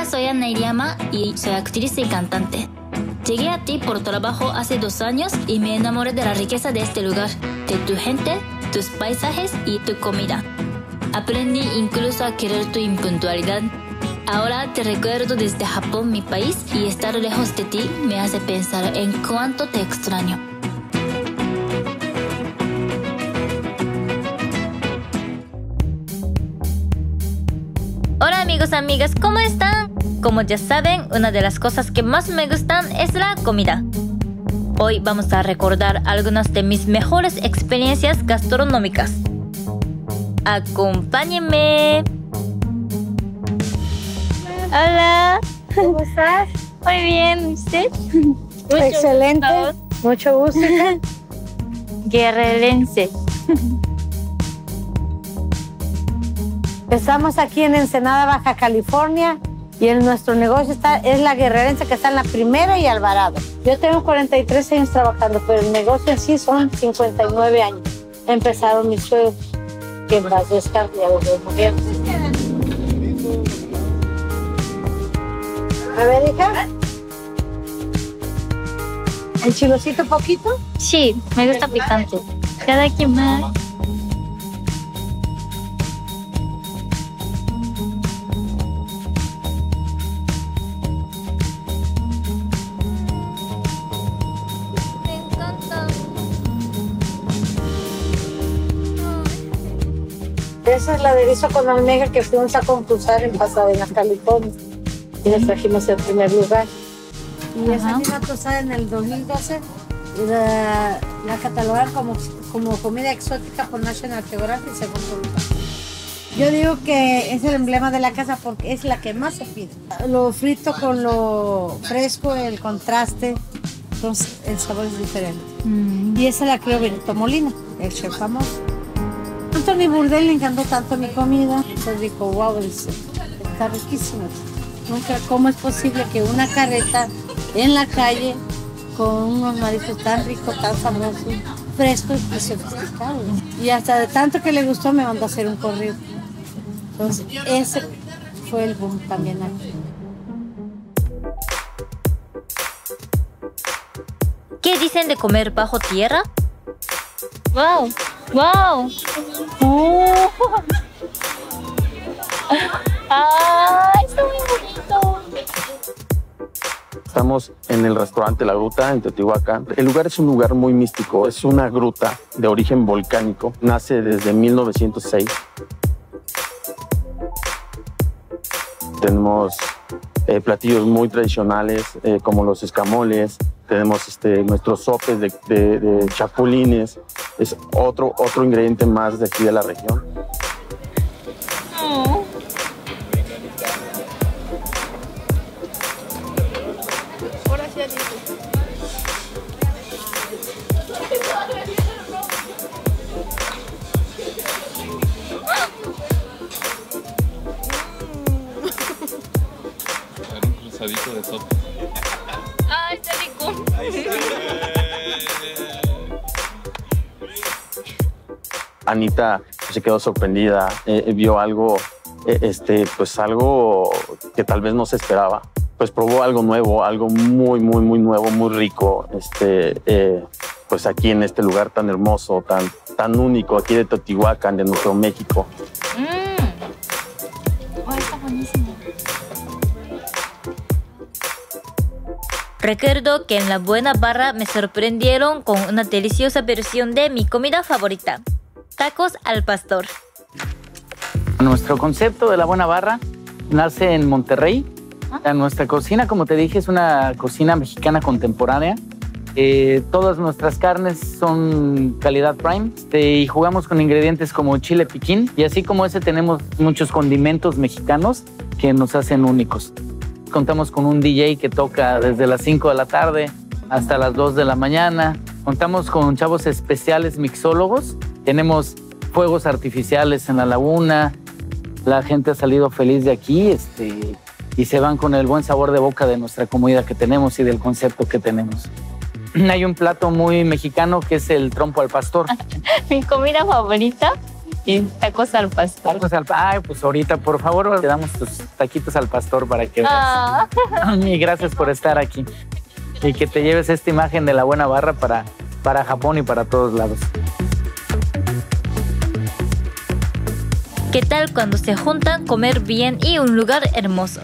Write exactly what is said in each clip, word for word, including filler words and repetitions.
soy Ana Iriama y soy actriz y cantante. Llegué a ti por trabajo hace dos años y me enamoré de la riqueza de este lugar, de tu gente, tus paisajes y tu comida. Aprendí incluso a querer tu impuntualidad. Ahora te recuerdo desde Japón, mi país, y estar lejos de ti me hace pensar en cuánto te extraño. Hola amigos, amigas, ¿cómo están? Como ya saben, una de las cosas que más me gustan es la comida. Hoy vamos a recordar algunas de mis mejores experiencias gastronómicas. ¡Acompáñenme! Hola. ¿Cómo estás? Muy bien, ¿usted? Mucho Excelente. Gusto. Mucho gusto. Guerrerense. Estamos aquí en Ensenada, Baja California, y en nuestro negocio está, es la Guerrerense, que está en la Primera y Alvarado. Yo tengo cuarenta y tres años trabajando, pero el negocio en sí son cincuenta y nueve años. Empezaron mis suegros, que en las descargas ya los murieron. A ver, hija. ¿El chilocito poquito? Sí, me gusta picante. Cada quien más. Me encanta. Esa es la aderezo con almeja que fuimos a concursar en Pasadena, California. Y les trajimos el primer lugar. Y esa misma tostada en el dos mil doce la, la catalogaron como, como comida exótica por National Geographic segundo lugar. Yo digo que es el emblema de la casa porque es la que más se pide. Lo frito con lo fresco, el contraste, entonces el sabor es diferente. Mm. Y esa la creó Benito Molina, el chef famoso. Anthony Bourdain le encantó tanto mi comida, entonces dijo, wow, está riquísimo. Nunca, ¿cómo es posible que una carreta en la calle con unos mariscos tan ricos, tan famosos, frescos y sofisticados? Y hasta de tanto que le gustó me mandó a hacer un corrido. Entonces ese fue el boom también aquí. ¿Qué dicen de comer bajo tierra? ¡Wow! ¡Wow! ¡Oh! ¡Ah! ¡Está muy bonito! Estamos en el restaurante La Gruta, en Teotihuacán. El lugar es un lugar muy místico. Es una gruta de origen volcánico. Nace desde mil novecientos seis. Tenemos eh, platillos muy tradicionales, eh, como los escamoles. Tenemos este, nuestros sopes de, de, de chapulines. Es otro, otro ingrediente más de aquí de la región. Oh. Un cruzadito de sopa. ¡Ay, está rico! Anita se quedó sorprendida, eh, vio algo, eh, este, pues algo que tal vez no se esperaba. Pues probó algo nuevo, algo muy, muy, muy nuevo, muy rico, este, eh, pues aquí en este lugar tan hermoso, tan, tan único, aquí de Teotihuacán, de nuestro México. Mmm. Oh, está buenísimo. Recuerdo que en la Buena Barra me sorprendieron con una deliciosa versión de mi comida favorita, tacos al pastor. Nuestro concepto de la Buena Barra nace en Monterrey. ¿Ah? Nuestra cocina, como te dije, es una cocina mexicana contemporánea. Eh, todas nuestras carnes son calidad prime este, y jugamos con ingredientes como chile piquín. Y así como ese tenemos muchos condimentos mexicanos que nos hacen únicos. Contamos con un D J que toca desde las cinco de la tarde hasta las dos de la mañana. Contamos con chavos especiales mixólogos. Tenemos fuegos artificiales en la laguna. La gente ha salido feliz de aquí este, y se van con el buen sabor de boca de nuestra comida que tenemos y del concepto que tenemos. Hay un plato muy mexicano que es el trompo al pastor. Mi comida favorita Y tacos al pastor. Tacos al pastor. Ay, pues ahorita, por favor, le damos tus taquitos al pastor para que veas. Ah. Y gracias por estar aquí. Y que te lleves esta imagen de la buena barra para, para Japón y para todos lados. ¿Qué tal cuando se juntan, comer bien y un lugar hermoso?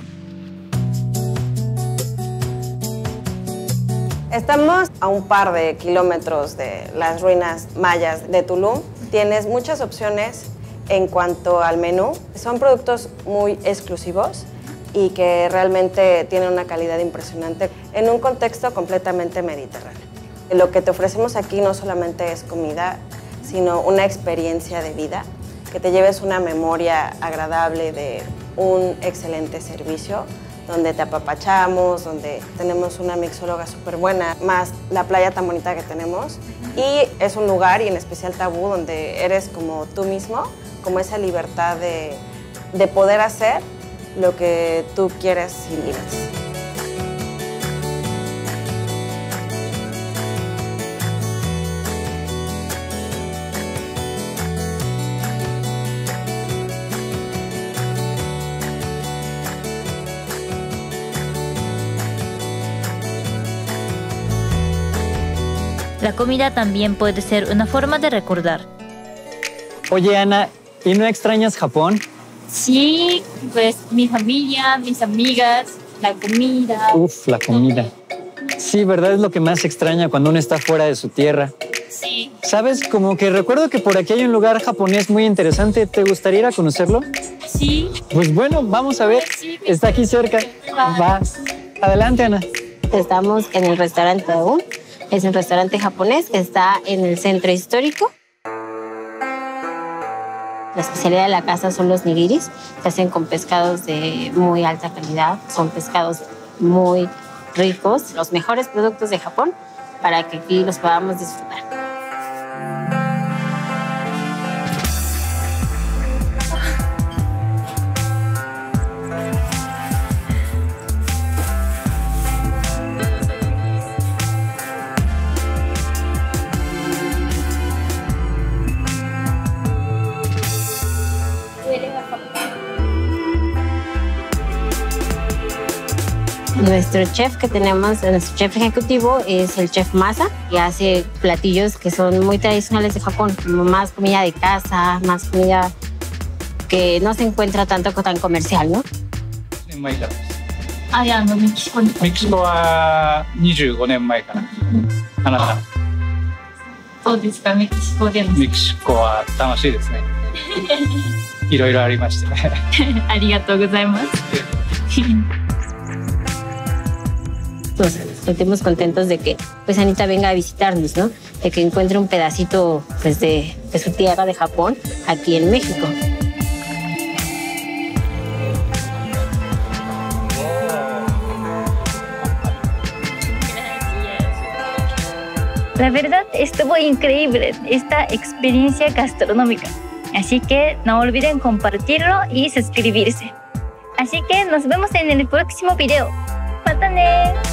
Estamos a un par de kilómetros de las ruinas mayas de Tulum. Tienes muchas opciones en cuanto al menú. Son productos muy exclusivos y que realmente tienen una calidad impresionante en un contexto completamente mediterráneo. Lo que te ofrecemos aquí no solamente es comida, sino una experiencia de vida, que te lleves una memoria agradable de un excelente servicio, donde te apapachamos, donde tenemos una mixóloga súper buena, más la playa tan bonita que tenemos. Y es un lugar, y en especial Tabú, donde eres como tú mismo, como esa libertad de, de poder hacer lo que tú quieres sin límites. La comida también puede ser una forma de recordar. Oye, Ana, ¿y no extrañas Japón? Sí, pues mi familia, mis amigas, la comida. Uf, la comida. Sí, ¿verdad? Es lo que más extraña cuando uno está fuera de su tierra. Sí. ¿Sabes? Como que recuerdo que por aquí hay un lugar japonés muy interesante. ¿Te gustaría ir a conocerlo? Sí. Pues bueno, vamos a ver. Sí, Está aquí cerca. Va. Va. Adelante, Ana. Estamos en el restaurante Tabú. Es un restaurante japonés que está en el centro histórico. La especialidad de la casa son los nigiris. Se hacen con pescados de muy alta calidad. Son pescados muy ricos. Los mejores productos de Japón para que aquí los podamos disfrutar. Nuestro chef que tenemos, nuestro chef ejecutivo es el chef Masa, que hace platillos que son muy tradicionales de Japón, como más comida de casa, más comida que no se encuentra tanto tan comercial, ¿no? あ、いや、あのメキシコに。 メキシコはにじゅうごねんまえかな。あなた。 どうですか、メキシコでの。 メキシコは楽しいですね。いろいろありましてね。 ありがとうございます。 Nos sentimos contentos de que pues Anita venga a visitarnos, ¿no? De que encuentre un pedacito pues, de, de su tierra de Japón aquí en México. La verdad estuvo increíble esta experiencia gastronómica. Así que no olviden compartirlo y suscribirse. Así que nos vemos en el próximo video. ¡Mata ne!